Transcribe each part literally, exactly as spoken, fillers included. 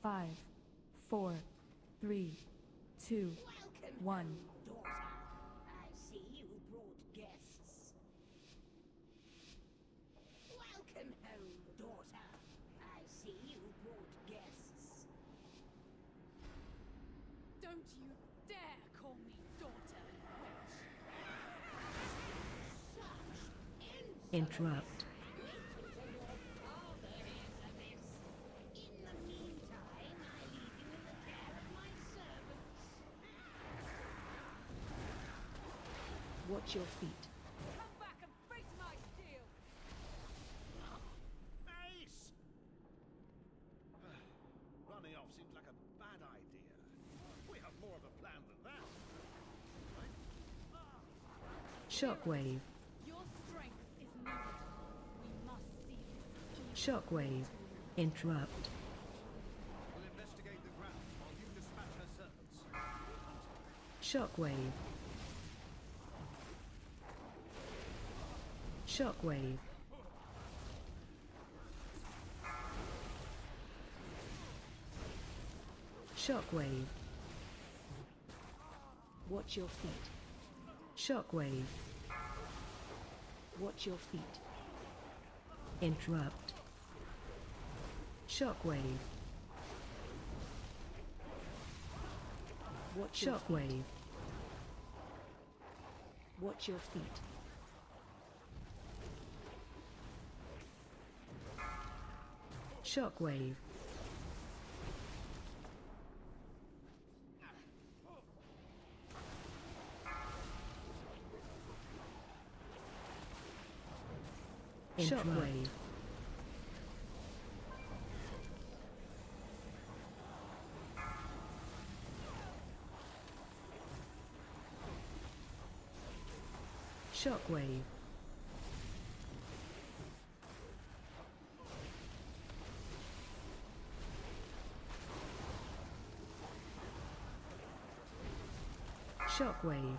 Five, four, three, two, Welcome one. home, daughter. I see you brought guests. Welcome home, daughter. I see you brought guests. Don't you dare call me daughter, witch! Such Interrupt. In the meantime, I leave you in the care of my servants. Watch your feet. Come back and face my steel! Ace! Running off seems like a bad idea. We have more of a plan than that. Shockwave. Your strength is needed. We must see this. Shockwave. Interrupt. We'll investigate the ground while you dispatch her servants. Shockwave. Shockwave. Shockwave. Watch your feet. Shockwave. Watch your feet. Interrupt. Shockwave. Watch your Shockwave. Feet. Watch your feet. Shockwave. Shockwave. Shockwave. Shockwave.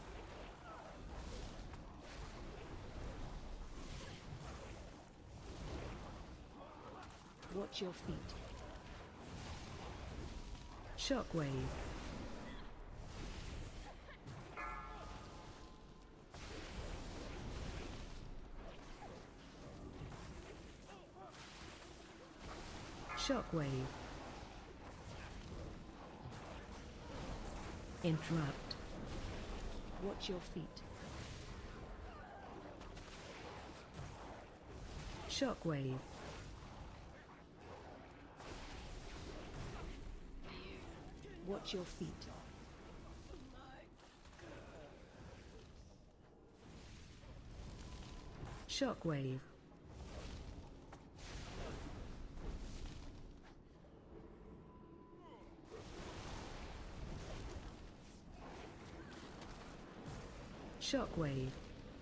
Watch your feet. Shockwave. Shockwave. Interrupt. Watch your feet. Shockwave. Watch your feet. Shockwave. Shockwave.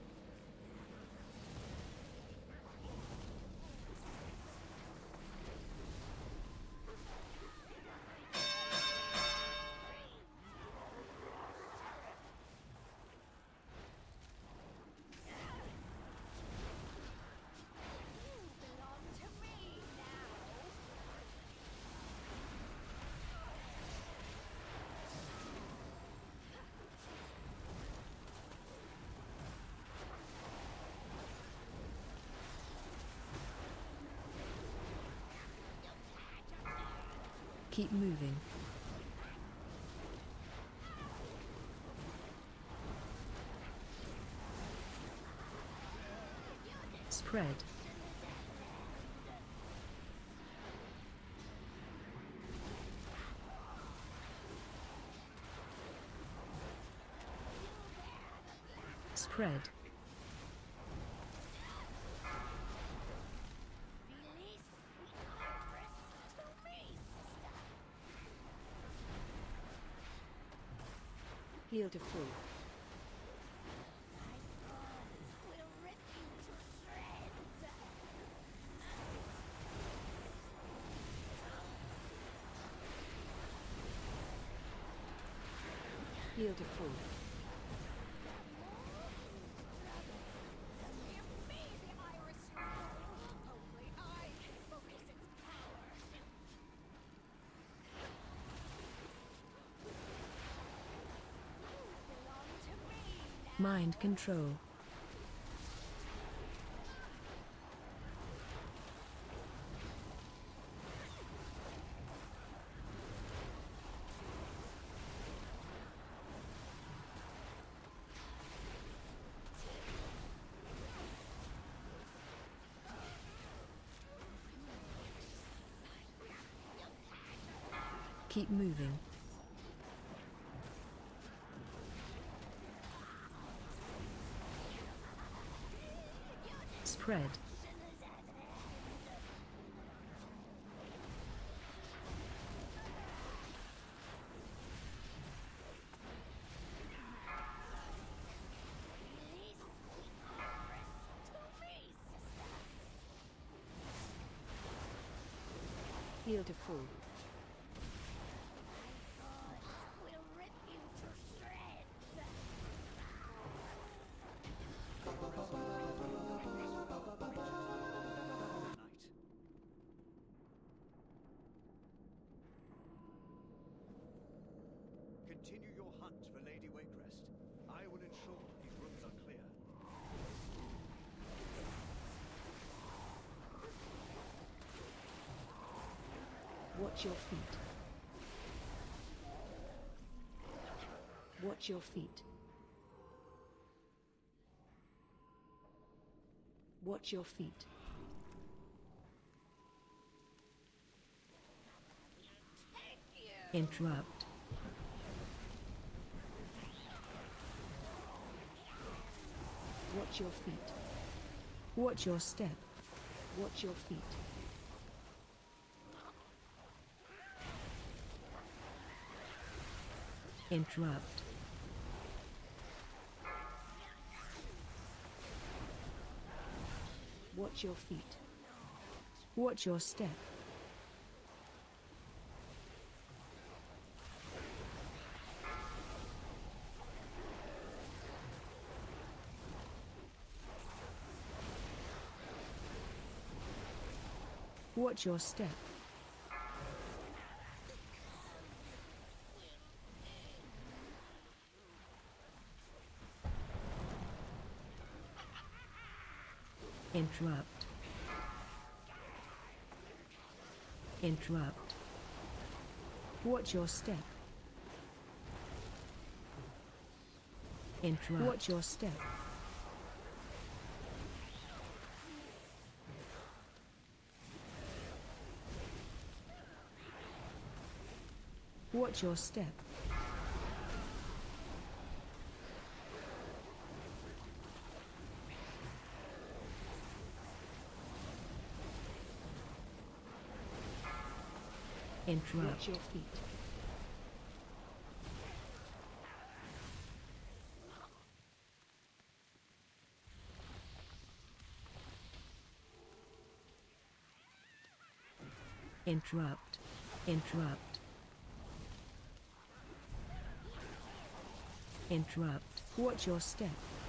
Keep moving. Spread. Spread. Heal to full. Heal to full. Mind control. Keep moving. Spread. Heal to full. We'll rip you to shreds. Night. Continue your hunt for Lady Waycrest. I will ensure these rooms are clear. Watch your feet. Watch your feet. Watch your feet. Interrupt. Watch your feet. Watch your step. Watch your feet. Interrupt. Watch your feet. Watch your step. Watch your step. Interrupt. Interrupt. Watch your step. Interrupt. Watch your step. Watch your step. Interrupt. Watch your feet. Interrupt. Interrupt. Interrupt. Watch your step.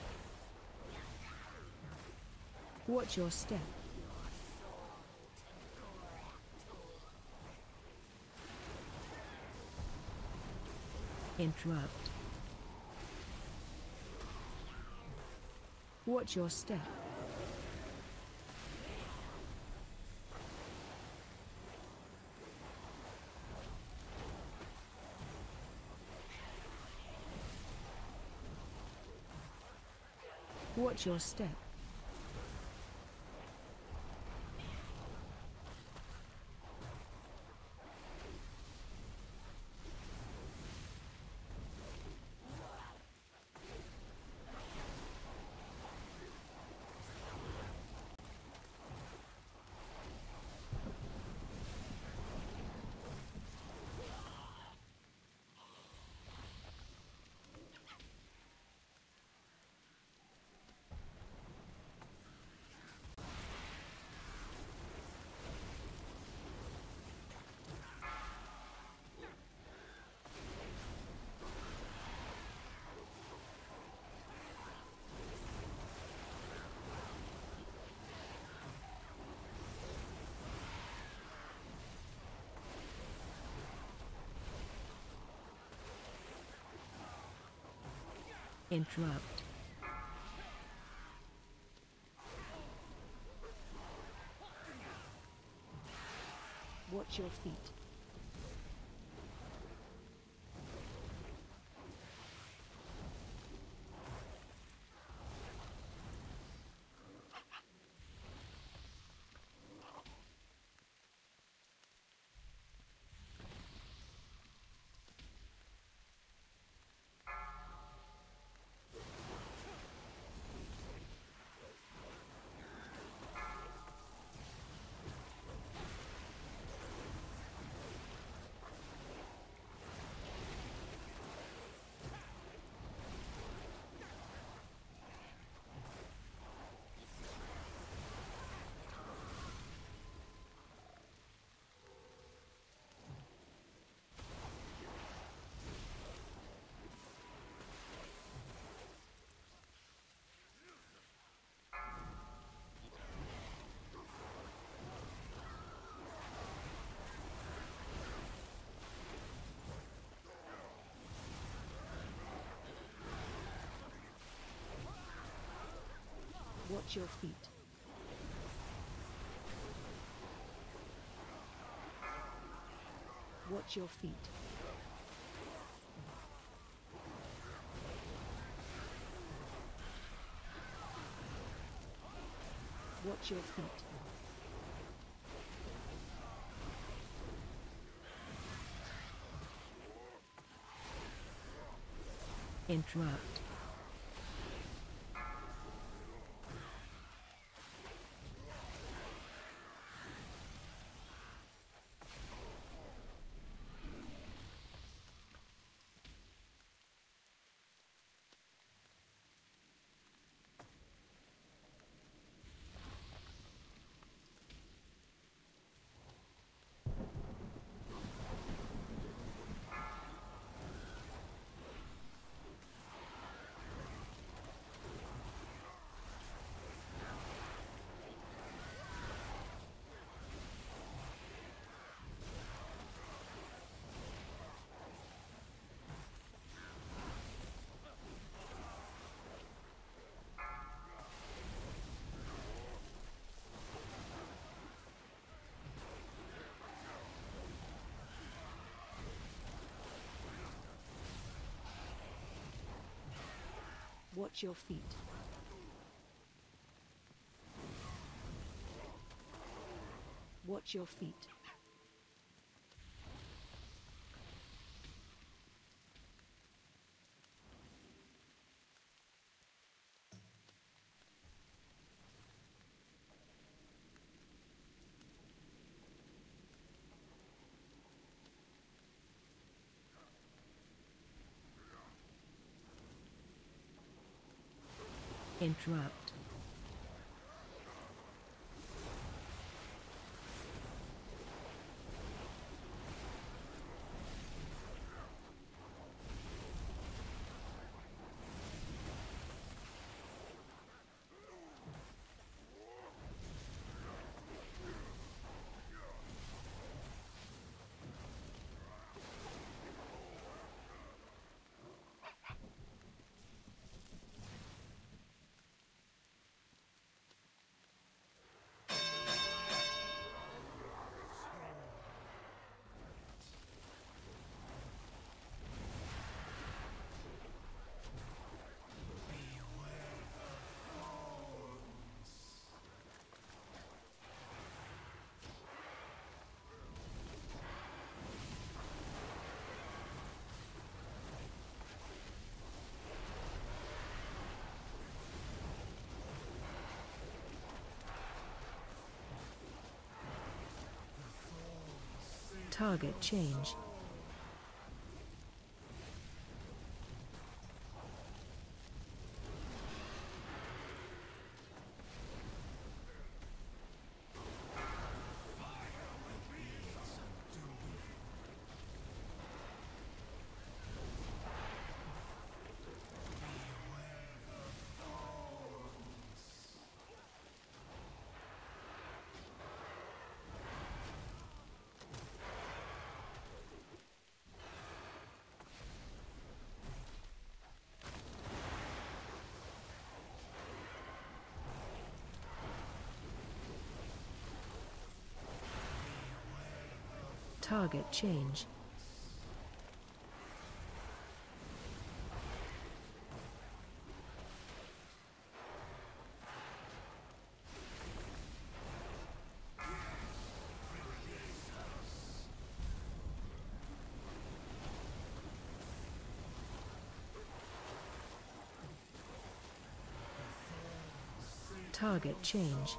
Watch your step. Interrupt. Watch your step. Watch your step. Interrupt. Watch your feet. Watch your feet. Watch your feet. Watch your feet. Interrupt. Watch your feet. Watch your feet. Interrupt. Target change. Target change. Target change.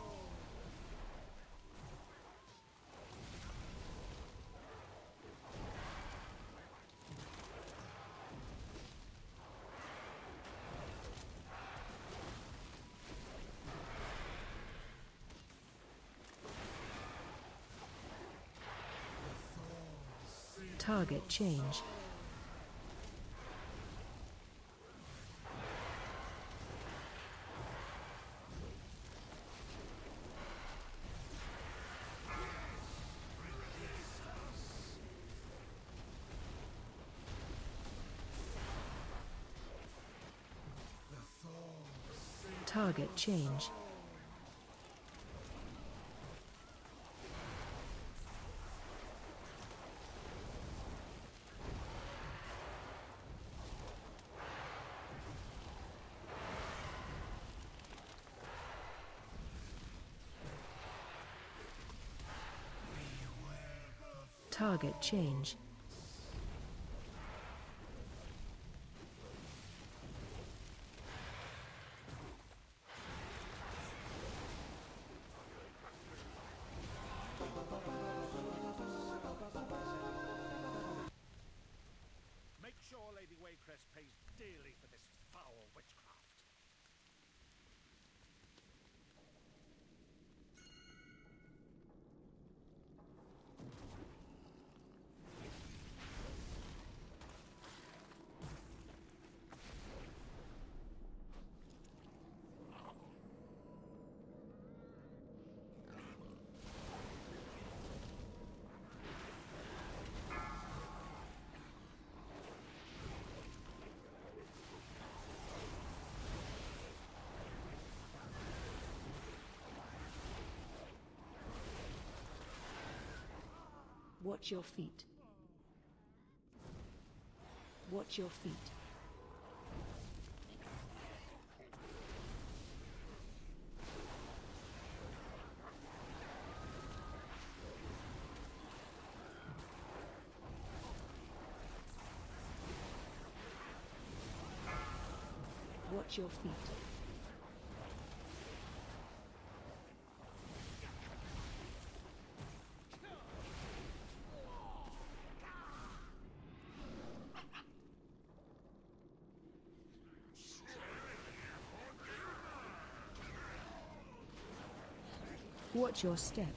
Target change. Target change. Target change. Make sure Lady Waycrest pays dearly for this foul witchcraft. Watch your feet. Watch your feet. Watch your feet. Watch your step.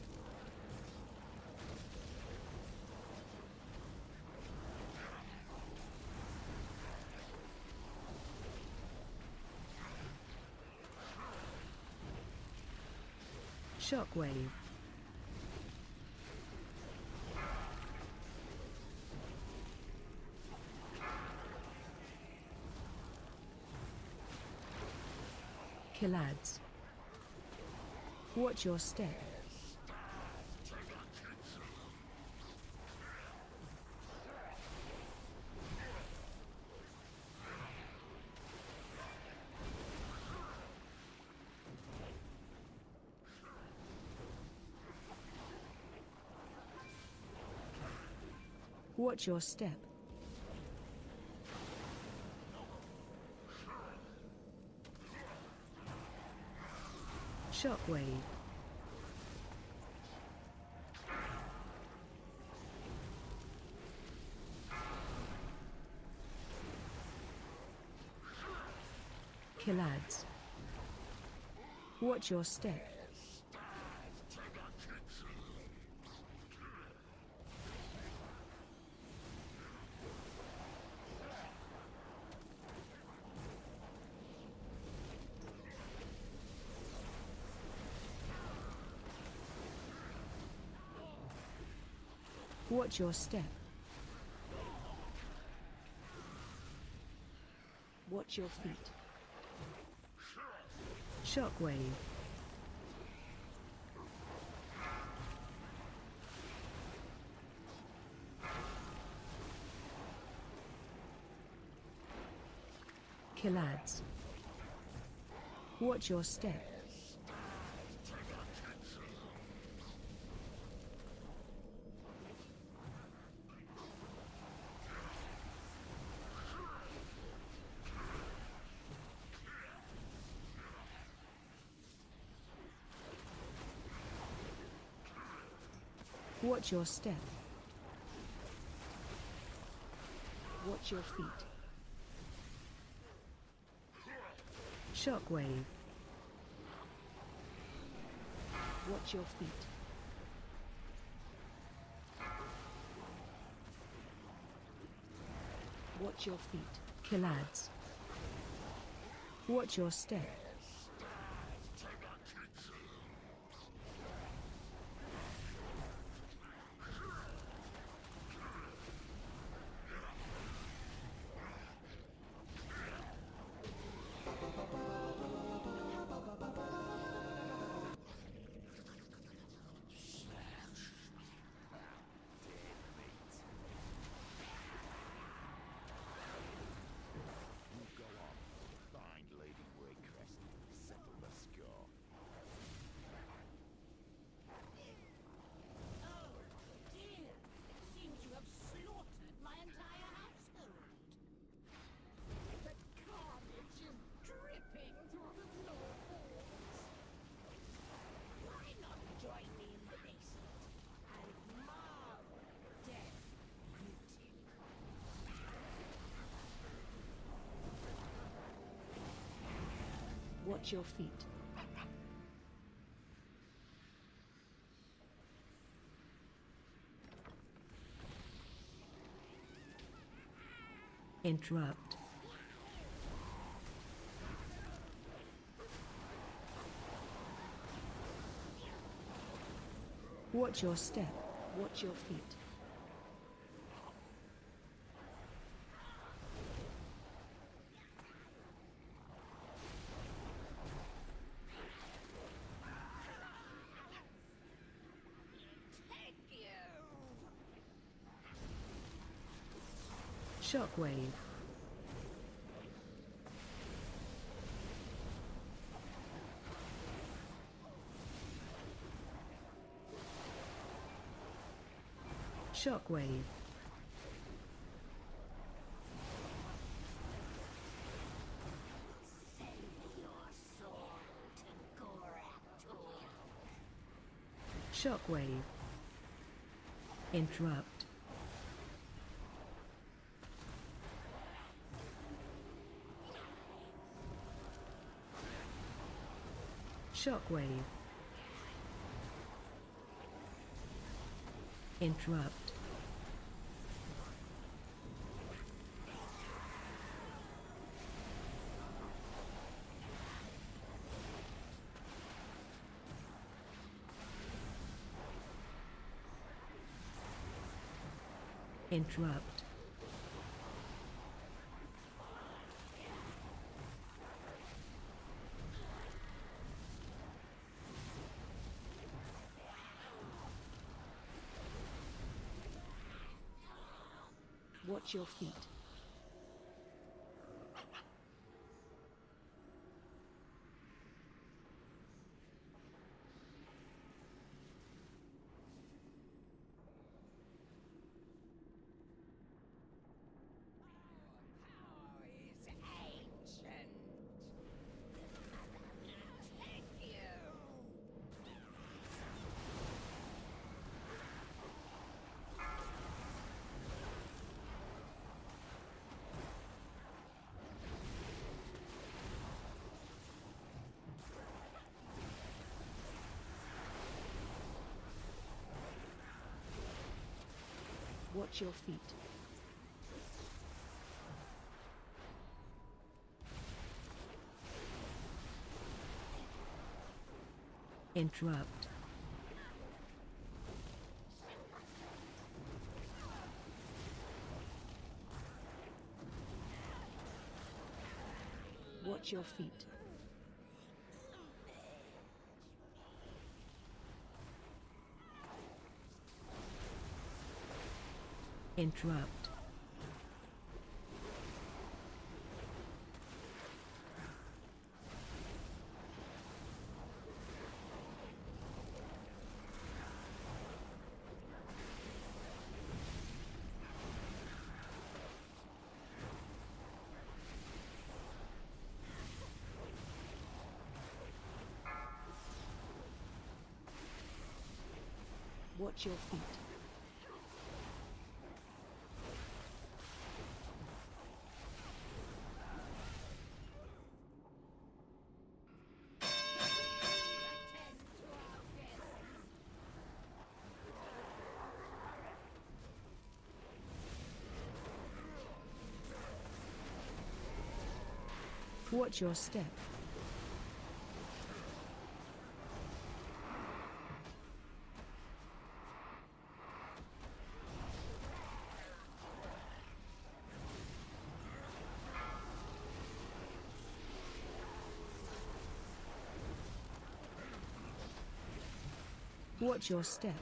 Shockwave. Killads. Watch your step. Watch your step. Shockwave. Killads. Watch your step. Watch your step. Watch your feet. Shockwave. Kill ads. Watch your step. Watch your step. Watch your feet. Shockwave. Watch your feet. Watch your feet. Kill ads. Watch your step. Go on. Find Lady Waycrest. Settle the score. Oh, dear. It seems you have slaughtered my entire household. The carnage is dripping through the lower halls. Why not join me in the basement and marvel at death's beauty? Watch your feet. Interrupt. Watch your step. Watch your feet. Thank you! Shockwave. Shockwave. Send your soul to Goratul. Shockwave. Interrupt. Shockwave. Interrupt. Interrupt. Watch your feet. Power is ancient. Thank you. Watch your feet. Interrupt. Watch your feet. Interrupt. Watch your feet. Watch your step. Watch your step.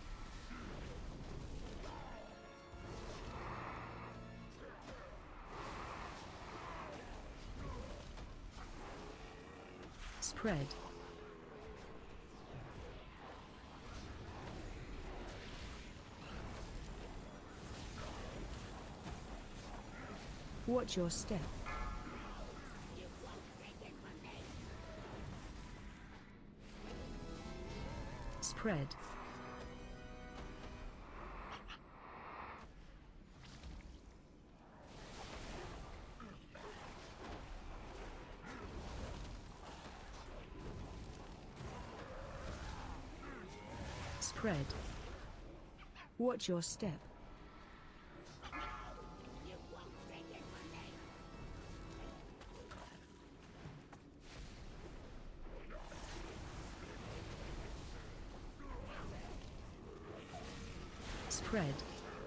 Spread. Watch your step. Spread. Spread. Watch your step. Spread.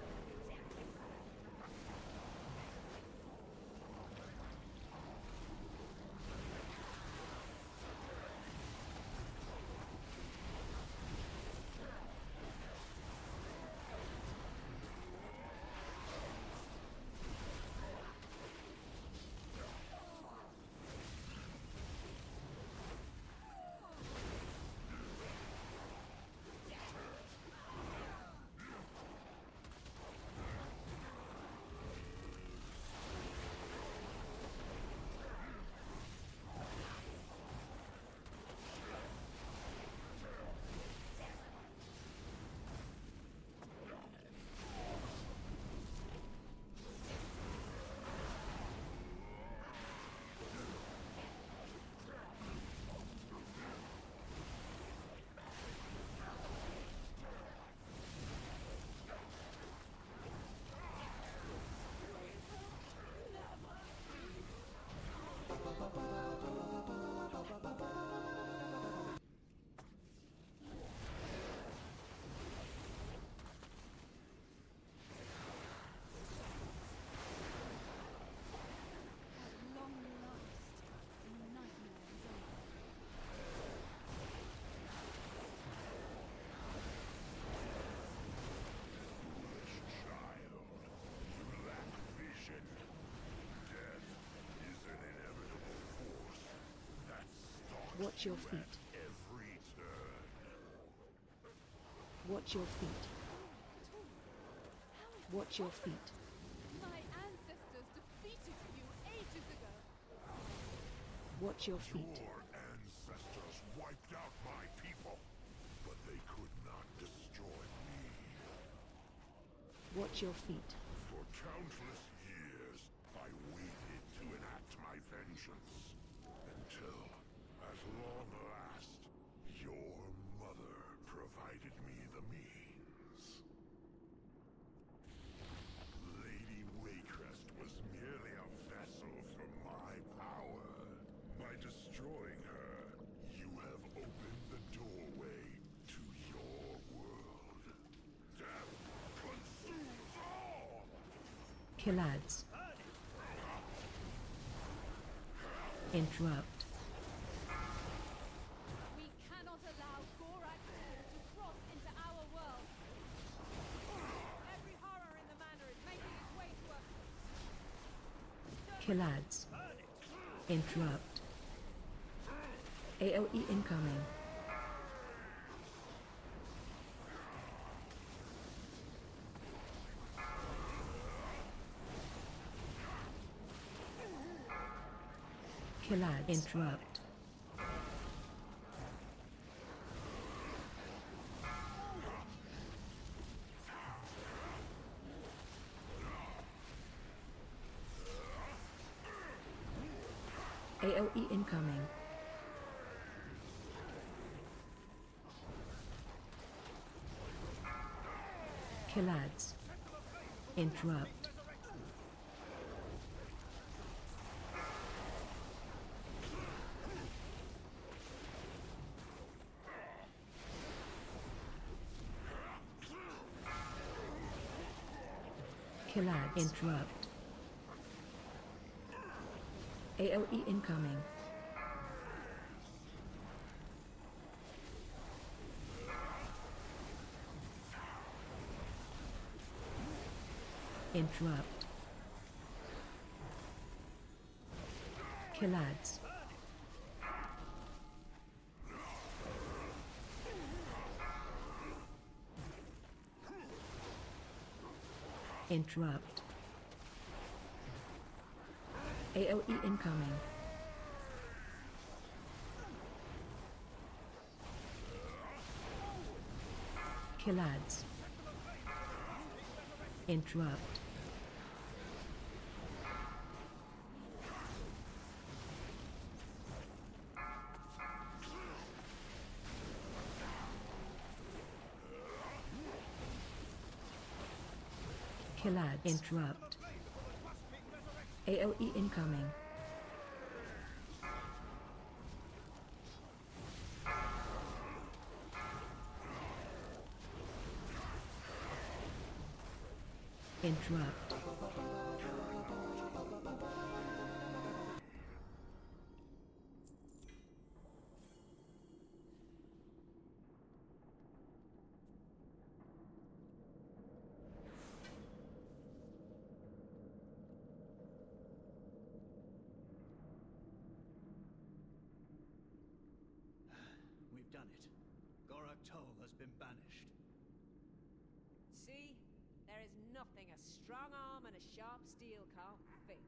Watch your feet. Watch your feet. Watch your feet. My ancestors defeated you ages ago. Watch your feet. Your ancestors wiped out my people, but they could not destroy me. Watch your feet. For countless years, I waited to enact my vengeance. Until, at long last, your mother provided me the means. Lady Waycrest was merely a vessel for my power. By destroying her, you have opened the doorway to your world. Death consumes all! Killads. Interrupt. We cannot allow Gorak to cross into our world. Every horror in the manor is making its way to us. Killads. Interrupt. A O E incoming. Killads. Interrupt. A O E incoming. Kill ads. Interrupt. Kill ads. Interrupt. A O E incoming. Interrupt. Kill ads. Interrupt. A O E incoming. Kill ads. Interrupt. Kill ads. Interrupt. A O E incoming. Interrupt. We've done it. Gorak Tol has been banished. See? There is nothing a strong arm and a sharp steel can't fix.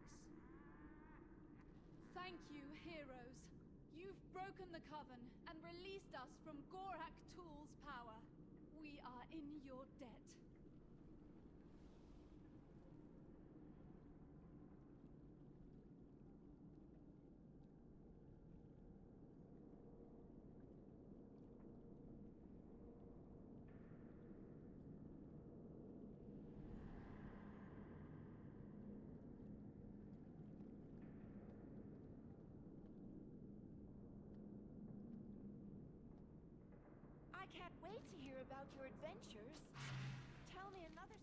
Thank you, heroes. You've broken the Coven and released us from Gorak Tol's power. We are in your debt. I can't wait to hear about your adventures. Tell me another